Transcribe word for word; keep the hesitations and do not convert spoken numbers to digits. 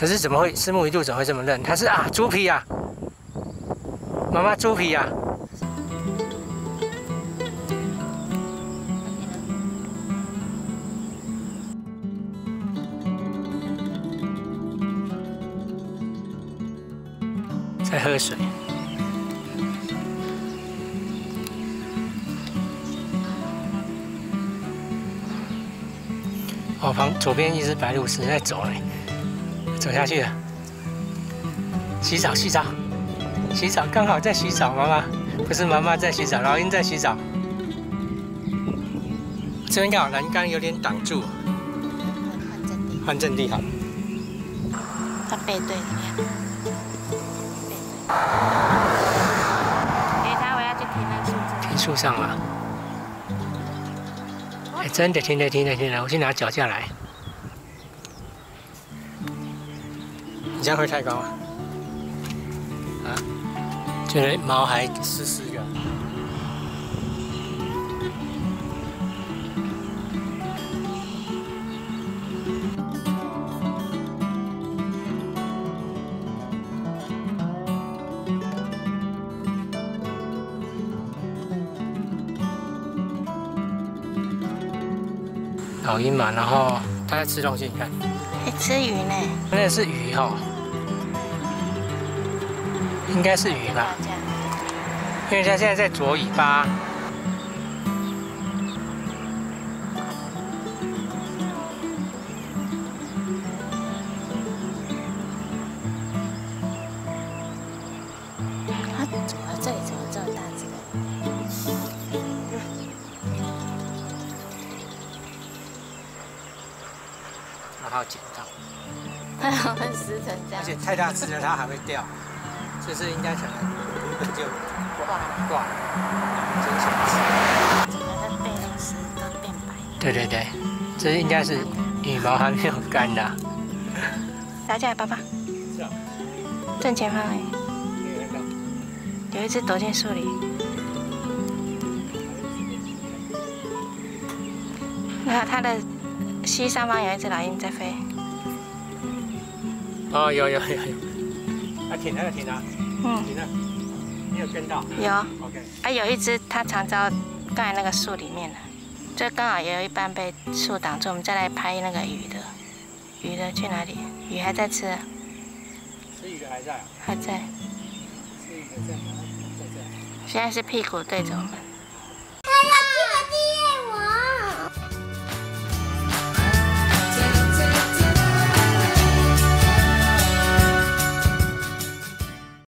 可是怎么会虱目鱼肚怎么会这么嫩？它是啊，猪皮啊，妈妈猪皮啊。在喝水。哦，旁左边一只白鹭鸶在走嘞，走下去了。洗澡，洗澡，洗澡，刚好在洗澡。妈妈不是妈妈在洗澡，老鹰在洗澡。这边刚好栏杆有点挡住，换阵地好了。 它背对里面。哎，它我要去停那树上。 停树上了。哎，真的停了，停了，停了！我去拿脚架来。你这样会太高吗？啊？觉得毛还湿湿的。老鹰嘛，然后它在吃东西，你看。 在吃鱼呢。 那个是鱼哈、哦，应该是鱼吧？因为它现在在啄尾巴。 它怎么这里怎么这么大只的？ 然后捡到， 它好像湿成这样， 而且太大只了，它还会掉，所以这应该可能原本就挂挂，捡起来整个它背都湿，都变白。 对对对，这应该是羽毛还没有干的、啊。 拿下来，爸爸。 是啊。 正前方哎，有一只躲进树里。那它的西上方有一只老鹰在飞。 哦，有有有有，它停了停了， 嗯， 停了，你有跟到？ 有。 OK。 啊，有一只它藏在刚才那个树里面了，这刚好也有一半被树挡住。我们再来拍那个鱼的，鱼的去哪里？鱼还在吃啊？ 吃鱼的还在、啊？ 还在。 吃鱼的在在在。 现在是屁股对着我们。